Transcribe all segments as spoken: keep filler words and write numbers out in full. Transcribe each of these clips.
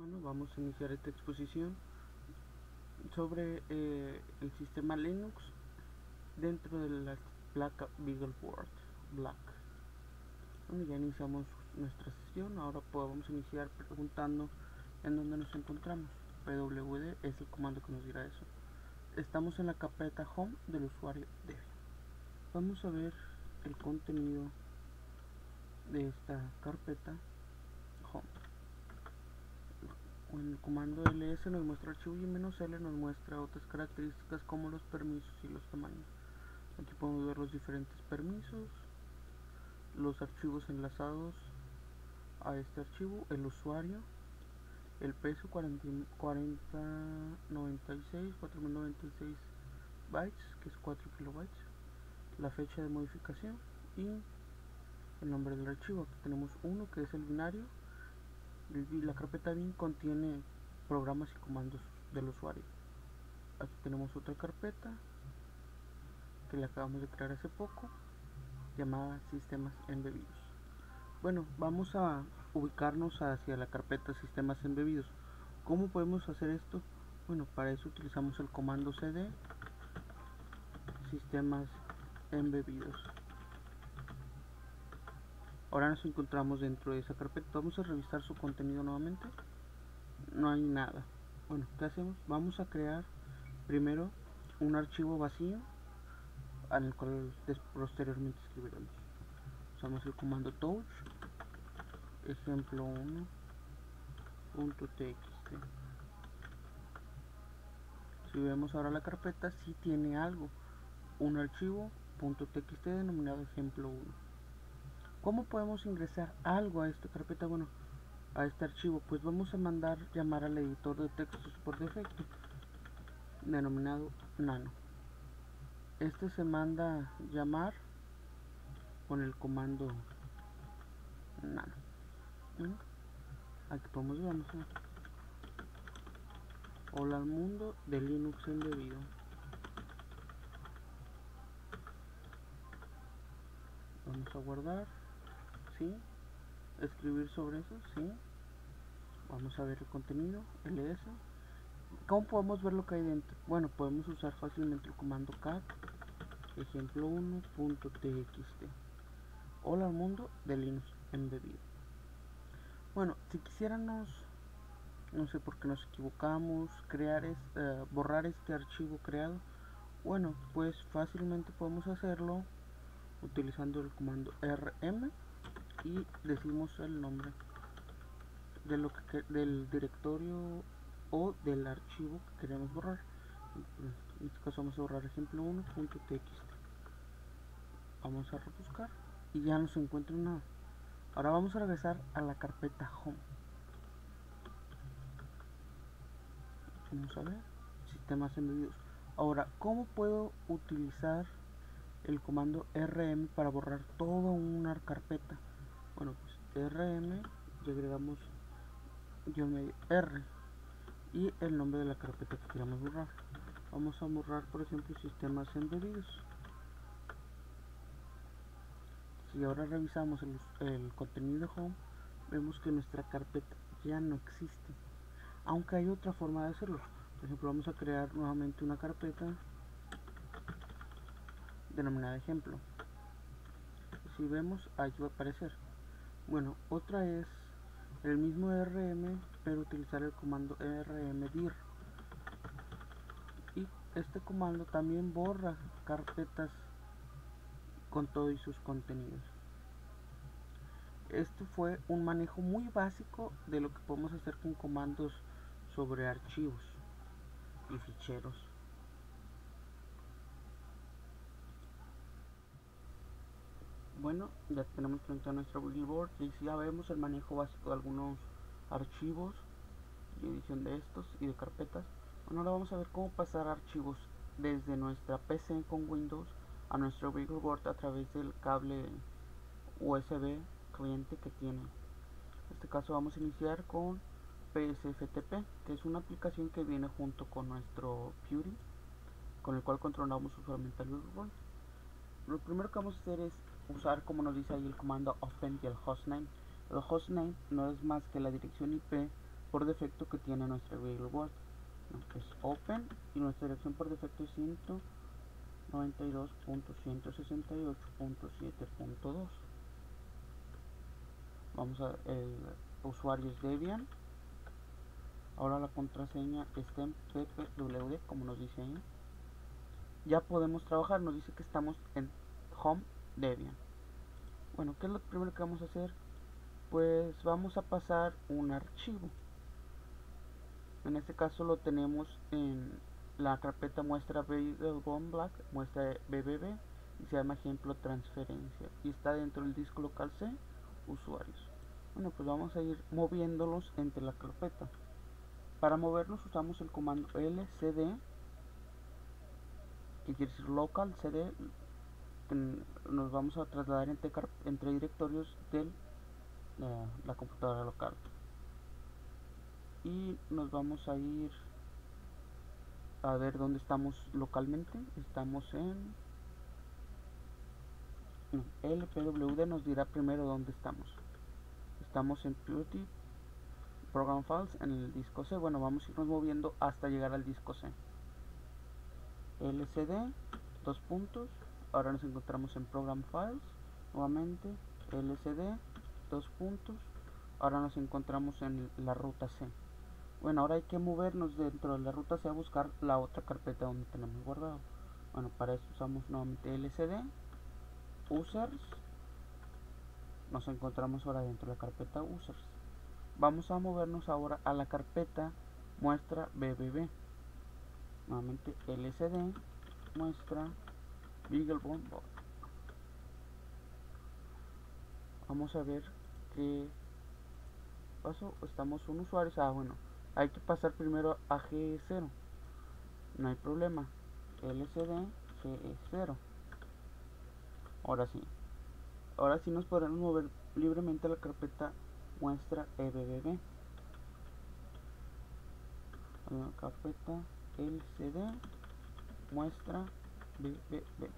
Bueno, vamos a iniciar esta exposición sobre eh, el sistema Linux dentro de la placa BeagleBoard Black. Bueno, ya iniciamos nuestra sesión. Ahora podemos iniciar preguntando en dónde nos encontramos. pwd es el comando que nos dirá eso. Estamos en la carpeta home del usuario Debian. Vamos a ver el contenido de esta carpeta home. En el comando ls nos muestra archivo y menos "l" nos muestra otras características como los permisos y los tamaños. Aquí podemos ver los diferentes permisos, los archivos enlazados a este archivo, el usuario, el peso cuarenta noventa y seis, cuatro mil noventa y seis bytes, que es cuatro kilobytes, la fecha de modificación y el nombre del archivo. Aquí tenemos uno que es el binario. La carpeta bin contiene programas y comandos del usuario. Aquí tenemos otra carpeta que la acabamos de crear hace poco, llamada sistemas embebidos. Bueno, vamos a ubicarnos hacia la carpeta sistemas embebidos. ¿Cómo podemos hacer esto? Bueno, para eso utilizamos el comando cd sistemas embebidos. Ahora nos encontramos dentro de esa carpeta. Vamos a revisar su contenido nuevamente. No hay nada. Bueno, ¿qué hacemos? Vamos a crear primero un archivo vacío al el cual posteriormente escribiremos. Usamos el comando touch ejemplo uno punto txt. Si vemos ahora la carpeta, sí tiene algo, un archivo .txt denominado ejemplo uno. ¿Cómo podemos ingresar algo a esta carpeta? Bueno, a este archivo, pues vamos a mandar llamar al editor de textos por defecto, denominado nano. Este se manda llamar con el comando nano. ¿Mm? Aquí podemos ver, vamos a... Hola al mundo de Linux embebido. Vamos a guardar, sí, escribir sobre eso, sí. Vamos a ver el contenido, ls. ¿Cómo podemos ver lo que hay dentro? Bueno, podemos usar fácilmente el comando cat ejemplo uno punto txt. Hola al mundo de Linux embebido. Bueno, si quisiéramos, no sé por qué nos equivocamos, crear este, uh, borrar este archivo creado, bueno, pues fácilmente podemos hacerlo utilizando el comando rm y decimos el nombre de lo que, del directorio o del archivo que queremos borrar. En este caso vamos a borrar ejemplo uno punto txt. Vamos a rebuscar y ya no se encuentra nada. Ahora vamos a regresar a la carpeta home. Vamos a ver sistemas embebidos. Ahora, ¿cómo puedo utilizar el comando rm para borrar toda una carpeta? Bueno, pues rm y agregamos guión medio r y el nombre de la carpeta que queramos borrar. Vamos a borrar, por ejemplo, sistemas embebidos. Si ahora revisamos el, el contenido de home, vemos que nuestra carpeta ya no existe, aunque hay otra forma de hacerlo. Por ejemplo, vamos a crear nuevamente una carpeta denominada ejemplo. Si vemos, ahí va a aparecer. Bueno, otra es el mismo rm, pero utilizar el comando rmdir. Y este comando también borra carpetas con todo y sus contenidos. Este fue un manejo muy básico de lo que podemos hacer con comandos sobre archivos y ficheros. Bueno, ya tenemos frente a nuestra BeagleBoard y ya vemos el manejo básico de algunos archivos y edición de estos y de carpetas. Bueno, ahora vamos a ver cómo pasar archivos desde nuestra P C con Windows a nuestro BeagleBoard a través del cable U S B cliente que tiene. En este caso vamos a iniciar con P S F T P, que es una aplicación que viene junto con nuestro PuTTY, con el cual controlamos usualmente el BeagleBoard. Lo primero que vamos a hacer es usar, como nos dice ahí, el comando open y el hostname. El hostname no es más que la dirección I P por defecto que tiene nuestra BeagleBoard, ¿no? Es open y nuestra dirección por defecto es ciento noventa y dos punto ciento sesenta y ocho punto siete punto dos. Vamos a, el usuario es Debian. Ahora la contraseña está en ppwd, como nos dice ahí. Ya podemos trabajar, nos dice que estamos en Home Debian. Bueno, ¿qué es lo primero que vamos a hacer? Pues vamos a pasar un archivo. En este caso lo tenemos en la carpeta muestra BeagleBone Black, muestra B B B, y se llama ejemplo transferencia, y está dentro del disco local C, usuarios. Bueno, pues vamos a ir moviéndolos entre la carpeta. Para movernos usamos el comando lcd, que quiere decir local cd, que nos vamos a trasladar entre, entre directorios de la, la computadora local. Y nos vamos a ir a ver dónde estamos localmente. Estamos en no, lpwd nos dirá primero dónde estamos. Estamos en Purity Program Files, en el disco C. Bueno, vamos a irnos moviendo hasta llegar al disco C. lcd, dos puntos. Ahora nos encontramos en Program Files. Nuevamente lcd, dos puntos. Ahora nos encontramos en la ruta C. Bueno, ahora hay que movernos dentro de la ruta C a buscar la otra carpeta donde tenemos guardado. Bueno, para eso usamos nuevamente lcd, users. Nos encontramos ahora dentro de la carpeta users. Vamos a movernos ahora a la carpeta muestra B B B. Nuevamente lcd, muestra BeagleBone Black. Vamos a ver qué pasó. Estamos un usuario. Ah, bueno, hay que pasar primero a G E cero. No hay problema. lcd G E cero. Ahora sí. Ahora sí nos podremos mover libremente a la carpeta muestra E B B B. La carpeta lcd muestra B B B.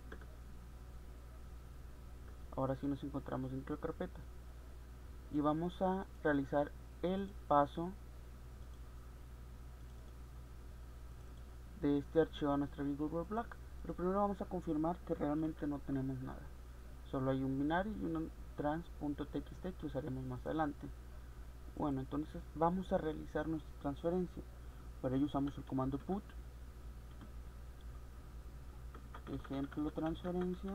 Ahora sí nos encontramos dentro de la carpeta. Y vamos a realizar el paso de este archivo a nuestra BeagleBone Black. Pero primero vamos a confirmar que realmente no tenemos nada. Solo hay un binario y un trans.txt que usaremos más adelante. Bueno, entonces vamos a realizar nuestra transferencia. Para ello usamos el comando put ejemplo transferencia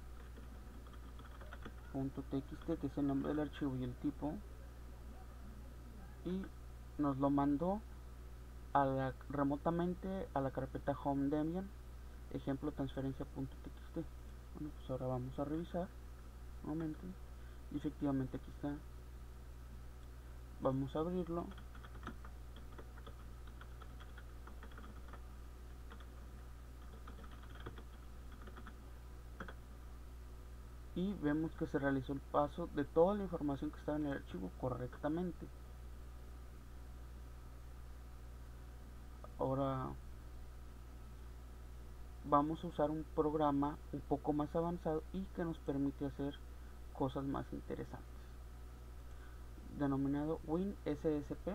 .txt, que es el nombre del archivo y el tipo, y nos lo mandó a la, remotamente a la carpeta home Debian ejemplo transferencia.txt. Bueno, pues ahora vamos a revisar un momento, y efectivamente aquí está. Vamos a abrirlo. Y vemos que se realizó el paso de toda la información que estaba en el archivo correctamente. Ahora vamos a usar un programa un poco más avanzado y que nos permite hacer cosas más interesantes, denominado WinSSP,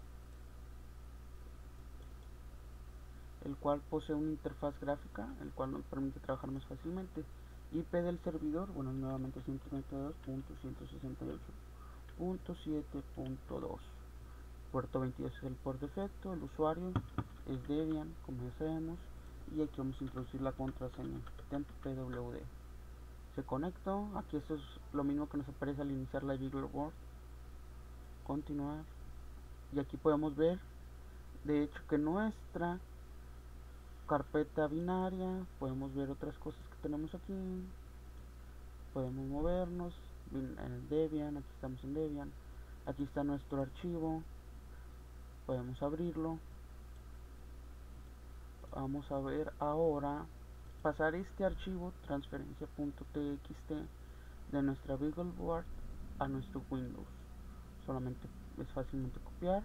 el cual posee una interfaz gráfica, el cual nos permite trabajar más fácilmente. I P del servidor, bueno, nuevamente ciento noventa y dos punto ciento sesenta y ocho punto siete punto dos. Puerto veintidós es el por defecto, el usuario es Debian, como ya sabemos, y aquí vamos a introducir la contraseña temppwd. Se conectó, aquí esto es lo mismo que nos aparece al iniciar la BeagleBone. Continuar, y aquí podemos ver de hecho que nuestra carpeta binaria, podemos ver otras cosas que tenemos aquí, podemos movernos en Debian, aquí estamos en Debian, aquí está nuestro archivo, podemos abrirlo. Vamos a ver ahora pasar este archivo transferencia.txt de nuestra BeagleBoard a nuestro Windows. Solamente es fácilmente copiar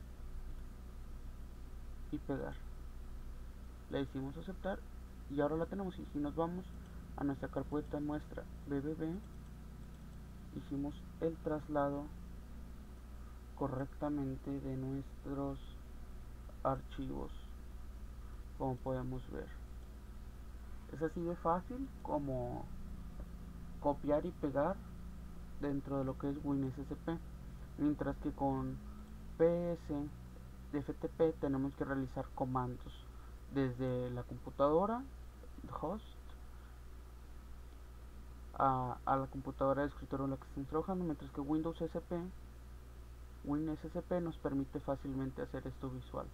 y pegar. Le decimos aceptar y ahora la tenemos. Y si nos vamos a nuestra carpeta muestra B B B, hicimos el traslado correctamente de nuestros archivos, como podemos ver. Es así de fácil como copiar y pegar dentro de lo que es WinSSP, mientras que con P S F T P tenemos que realizar comandos desde la computadora host a, a la computadora de escritorio en la que estamos trabajando, mientras que Windows S P WinSSP nos permite fácilmente hacer esto visual.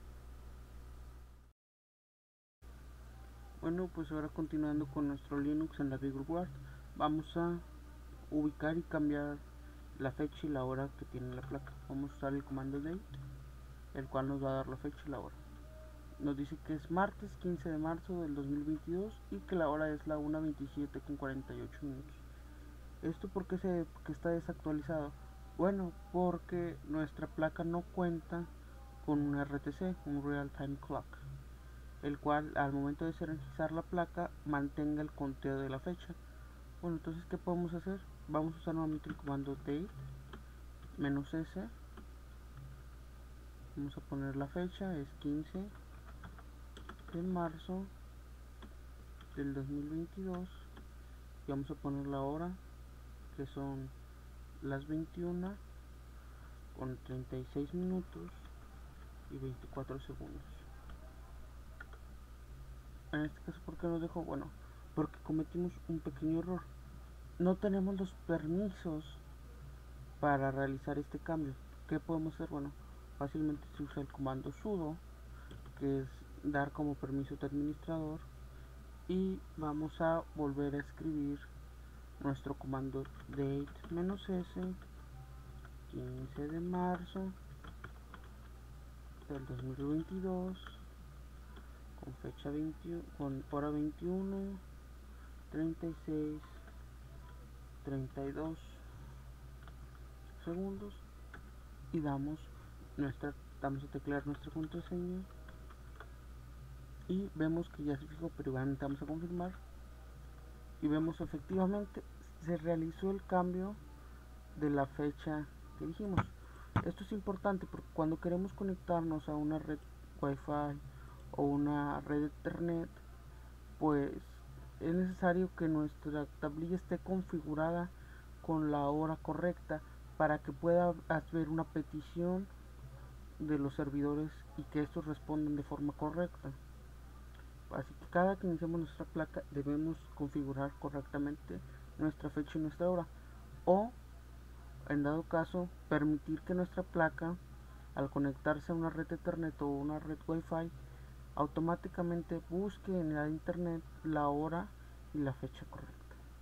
Bueno, pues ahora continuando con nuestro Linux en la BeagleBoard, vamos a ubicar y cambiar la fecha y la hora que tiene la placa. Vamos a usar el comando date, el cual nos va a dar la fecha y la hora. Nos dice que es martes quince de marzo del dos mil veintidós y que la hora es la una veintisiete con cuarenta y ocho minutos. ¿Esto por qué se, porque está desactualizado? Bueno, porque nuestra placa no cuenta con un R T C, un Real Time Clock, el cual al momento de serializar la placa mantenga el conteo de la fecha. Bueno, entonces ¿qué podemos hacer? Vamos a usar nuevamente el comando date menos s, vamos a poner la fecha, es quince de marzo del dos mil veintidós, y vamos a poner la hora, que son las veintiuna con treinta y seis minutos y veinticuatro segundos. En este caso, ¿por qué nos dejó? Bueno, porque cometimos un pequeño error. No tenemos los permisos para realizar este cambio. ¿Qué podemos hacer? Bueno, fácilmente se usa el comando sudo, que es dar como permiso de administrador, y vamos a volver a escribir nuestro comando date menos s quince de marzo del dos mil veintidós con fecha veintiuno, con hora veintiuno, treinta y seis, treinta y dos segundos, y damos nuestra damos a teclear nuestra contraseña y vemos que ya se fijó, pero igualmente vamos a confirmar y vemos efectivamente se realizó el cambio de la fecha que dijimos. Esto es importante porque cuando queremos conectarnos a una red Wi-Fi o una red Ethernet, pues es necesario que nuestra tablilla esté configurada con la hora correcta para que pueda hacer una petición de los servidores y que estos respondan de forma correcta. Así que cada que iniciemos nuestra placa debemos configurar correctamente nuestra fecha y nuestra hora, o en dado caso permitir que nuestra placa, al conectarse a una red Ethernet o una red Wi-Fi, automáticamente busque en la internet la hora y la fecha correcta.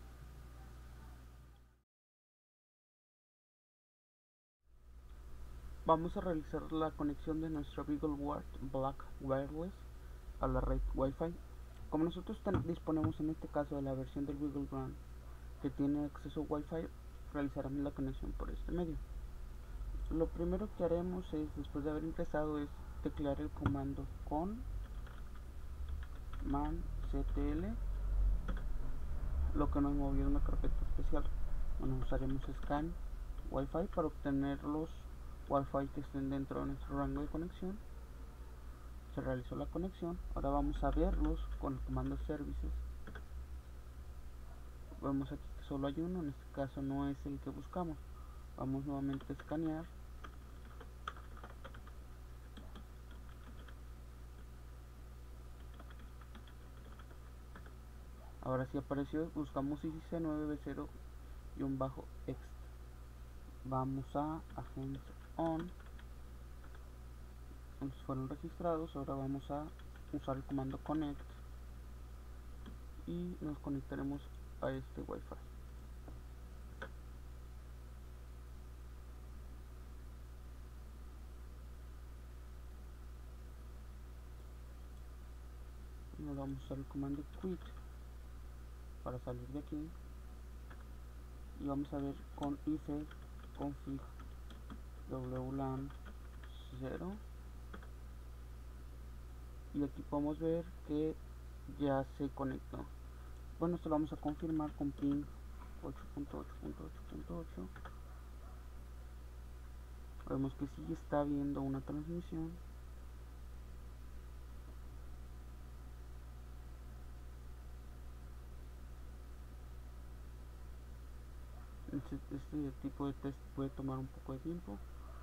Vamos a realizar la conexión de nuestra BeagleBoard Black Wireless a la red Wi-Fi. Como nosotros disponemos en este caso de la versión del BeagleBoard que tiene acceso a Wi-Fi, realizaremos la conexión por este medio. Lo primero que haremos es, después de haber ingresado, es teclear el comando con man ctl, lo que nos movió una carpeta especial. Bueno, usaremos scan Wi-Fi para obtener los Wi-Fi que estén dentro de nuestro rango de conexión. Se realizó la conexión, ahora vamos a verlos con el comando services. Vemos aquí que solo hay uno, en este caso no es el que buscamos. Vamos nuevamente a escanear. Ahora sí apareció, buscamos I C nueve B cero ext. Vamos a agents on, entonces fueron registrados. Ahora vamos a usar el comando connect y nos conectaremos a este Wi-Fi. Nos vamos a usar el comando quit para salir de aquí y vamos a ver con ifs config wlan cero, y aquí podemos ver que ya se conectó. Bueno, esto lo vamos a confirmar con ping ocho punto ocho punto ocho punto ocho. Vemos que sí está habiendo una transmisión. Este, este tipo de test puede tomar un poco de tiempo.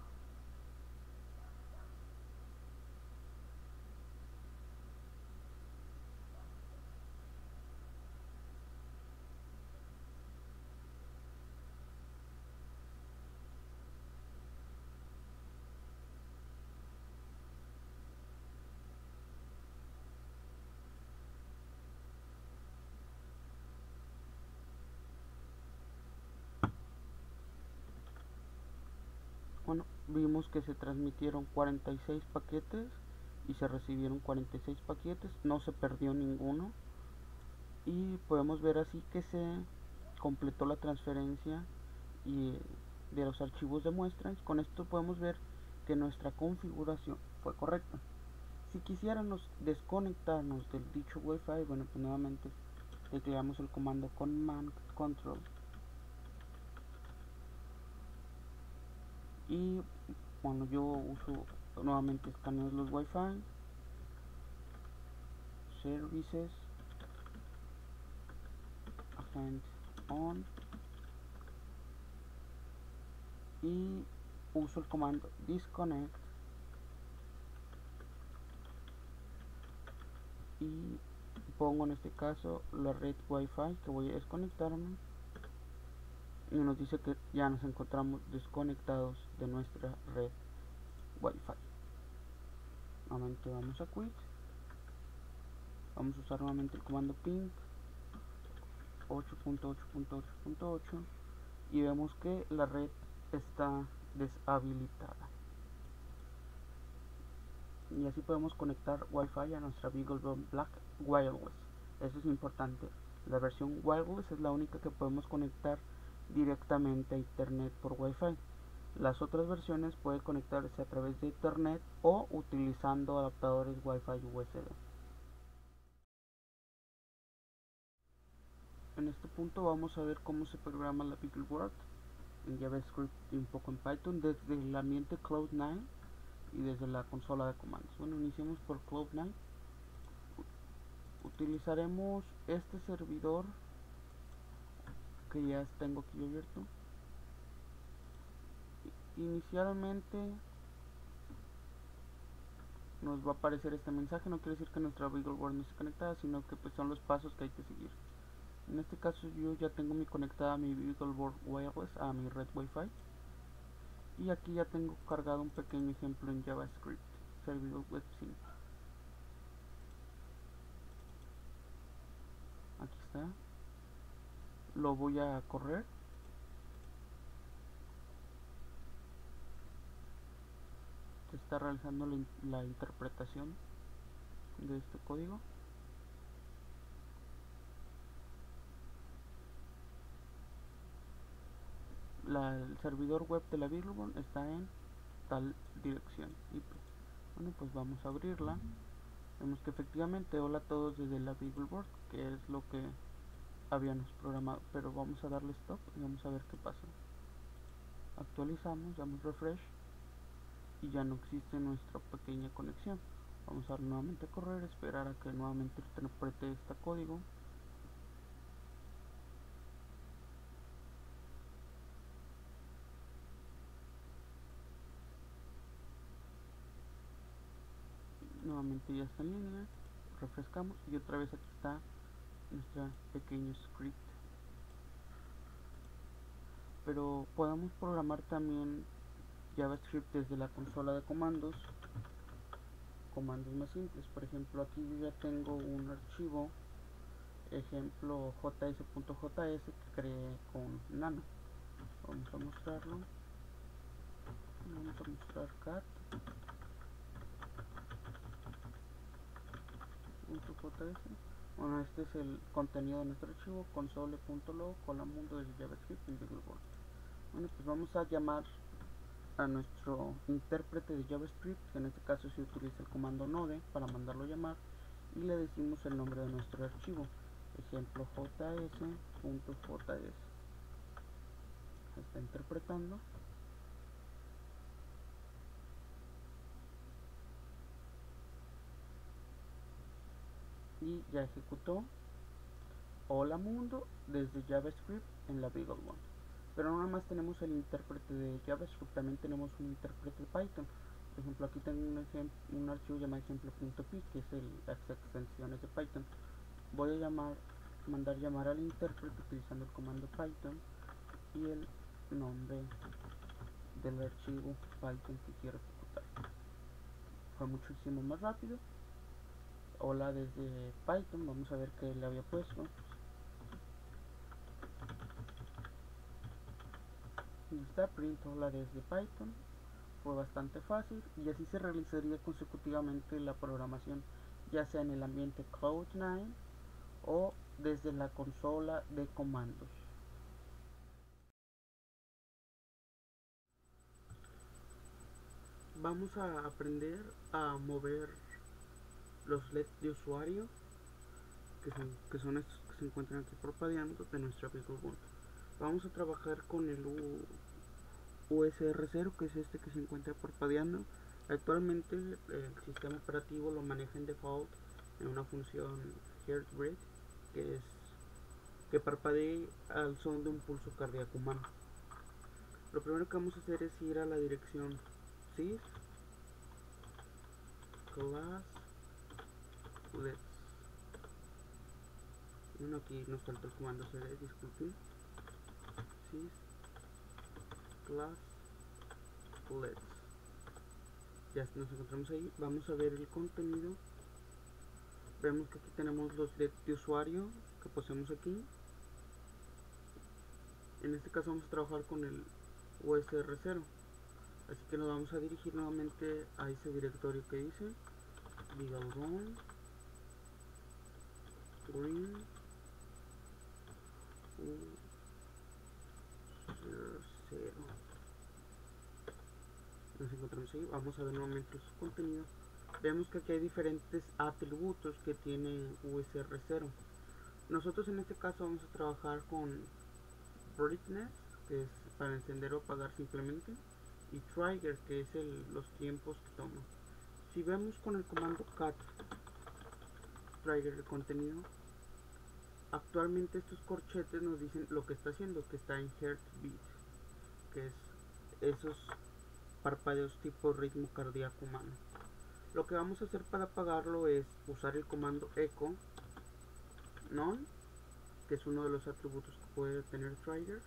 Bueno, vimos que se transmitieron cuarenta y seis paquetes y se recibieron cuarenta y seis paquetes, no se perdió ninguno, y podemos ver así que se completó la transferencia y de los archivos de muestra. Con esto podemos ver que nuestra configuración fue correcta. Si quisiéramos desconectarnos del dicho Wi-Fi, bueno, pues nuevamente tecleamos el comando command control y bueno, yo uso nuevamente escanear los Wi-Fi, services, agent on, y uso el comando disconnect y pongo en este caso la red Wi-Fi que voy a desconectarme, y nos dice que ya nos encontramos desconectados de nuestra red Wi-Fi. Nuevamente vamos a quit, vamos a usar nuevamente el comando ping ocho punto ocho punto ocho punto ocho y vemos que la red está deshabilitada, y así podemos conectar Wi-Fi a nuestra BeagleBone Black Wireless. Eso es importante, la versión wireless es la única que podemos conectar directamente a internet por Wi-Fi. Las otras versiones pueden conectarse a través de internet o utilizando adaptadores Wi-Fi U S B. En este punto vamos a ver cómo se programa la BeagleBoard en JavaScript y un poco en Python desde el ambiente Cloud nueve y desde la consola de comandos. Bueno, iniciemos por Cloud nueve. Utilizaremos este servidor que ya tengo aquí abierto. Inicialmente nos va a aparecer este mensaje, no quiere decir que nuestra BeagleBoard no esté conectada, sino que pues son los pasos que hay que seguir. En este caso yo ya tengo mi conectada mi BeagleBoard Wireless a mi red Wi-Fi, y aquí ya tengo cargado un pequeño ejemplo en JavaScript, servidor web cinco. Aquí está, lo voy a correr. Se está realizando la, la interpretación de este código. La, el servidor web de la BeagleBoard está en tal dirección I P. Bueno, pues vamos a abrirla. Vemos que efectivamente hola a todos desde la BeagleBoard, que es lo que habíamos programado, pero vamos a darle stop y vamos a ver qué pasa. Actualizamos, damos refresh y ya no existe nuestra pequeña conexión. Vamos a darle nuevamente a correr, esperar a que nuevamente interprete este código. Nuevamente ya está en línea, refrescamos y otra vez aquí está nuestro pequeño script. Pero podemos programar también JavaScript desde la consola de comandos, comandos más simples. Por ejemplo, aquí yo ya tengo un archivo, ejemplo js.js, que creé con Nano. Vamos a mostrarlo. Vamos a mostrar cat .js. Bueno, este es el contenido de nuestro archivo, console.log, colamundo desde JavaScript y BeagleBoard. Bueno, pues vamos a llamar a nuestro intérprete de JavaScript, que en este caso se utiliza el comando node para mandarlo a llamar, y le decimos el nombre de nuestro archivo, ejemplo js.js. Se está interpretando. y ya ejecutó hola mundo desde JavaScript en la BeagleBone. Pero no nada más tenemos el intérprete de JavaScript, también tenemos un intérprete de Python. Por ejemplo, aquí tengo un, un archivo llamado ejemplo.py, que es el, las extensiones de Python. Voy a llamar, mandar llamar al intérprete utilizando el comando Python y el nombre del archivo Python que quiero ejecutar. Fue muchísimo más rápido. Hola desde Python, vamos a ver qué le había puesto. Y está print hola desde Python. Fue bastante fácil y así se realizaría consecutivamente la programación, ya sea en el ambiente Cloud nine o desde la consola de comandos. Vamos a aprender a mover los L E D de usuario, que son, que son estos que se encuentran aquí parpadeando de nuestra BeagleBone. Vamos a trabajar con el U S R cero, que es este que se encuentra parpadeando. Actualmente el sistema operativo lo maneja en default en una función heartbeat, que es que parpadee al son de un pulso cardíaco humano. Lo primero que vamos a hacer es ir a la dirección sys class leds. Bueno, aquí nos falta el comando cd, disculpen. Sys class leds. Ya nos encontramos ahí. Vamos a ver el contenido. Vemos que aquí tenemos los L E D de usuario que poseemos aquí. En este caso vamos a trabajar con el U S R cero, así que nos vamos a dirigir nuevamente a ese directorio que dice BeagleBone green U S R cero. Nos encontramos ahí. Vamos a ver nuevamente su contenido. Vemos que aquí hay diferentes atributos que tiene U S R cero. Nosotros en este caso vamos a trabajar con brightness, que es para encender o apagar simplemente, y trigger, que es el, los tiempos que toma. Si vemos con el comando cat trigger de contenido, actualmente estos corchetes nos dicen lo que está haciendo, que está en heartbeat, que es esos parpadeos tipo ritmo cardíaco humano. Lo que vamos a hacer para apagarlo es usar el comando echo none, que es uno de los atributos que puede tener trigger,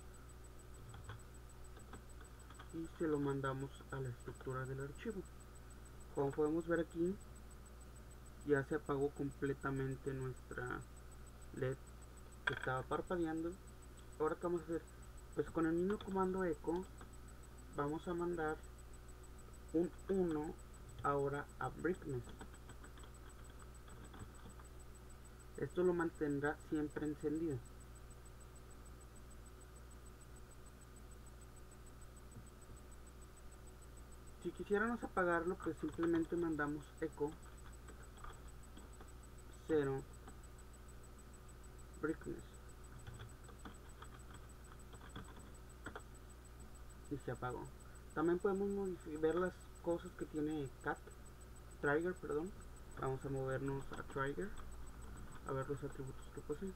y se lo mandamos a la estructura del archivo. Como podemos ver aquí, ya se apagó completamente nuestra L E D que estaba parpadeando. Ahora que vamos a hacer, pues con el mismo comando echo vamos a mandar un uno ahora a brightness. Esto lo mantendrá siempre encendido. Si quisiéramos apagarlo, pues simplemente mandamos echo cero brightness y se apagó. También podemos ver las cosas que tiene cat trigger, perdón. Vamos a movernos a trigger a ver los atributos que posee.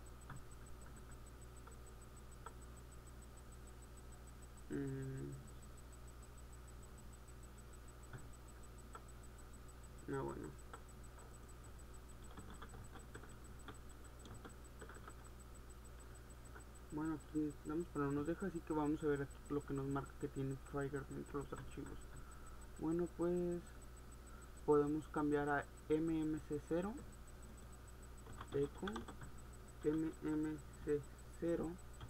Mm. No, bueno. Bueno, aquí estamos, pero nos deja, así que vamos a ver aquí lo que nos marca que tiene trigger dentro de los archivos. Bueno, pues podemos cambiar a M M C cero, echo M M C cero,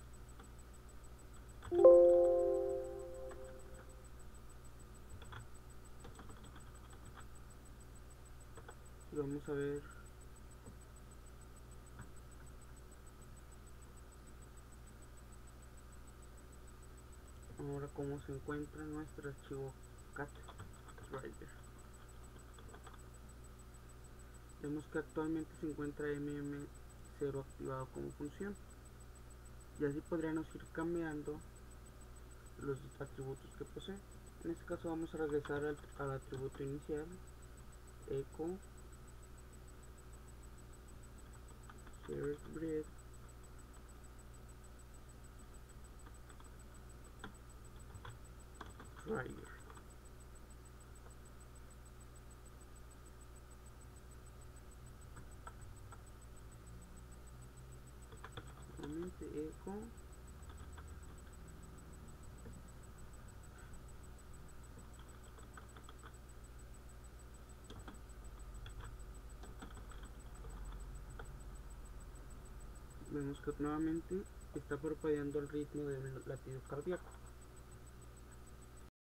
y vamos a ver ahora cómo se encuentra nuestro archivo cat trigger. Vemos que actualmente se encuentra M M cero activado como función, y así podríamos ir cambiando los atributos que posee. En este caso vamos a regresar al, al atributo inicial, echo First breath. Fire. Nuevamente eco. Vemos que nuevamente está parpadeando el ritmo del latido cardíaco.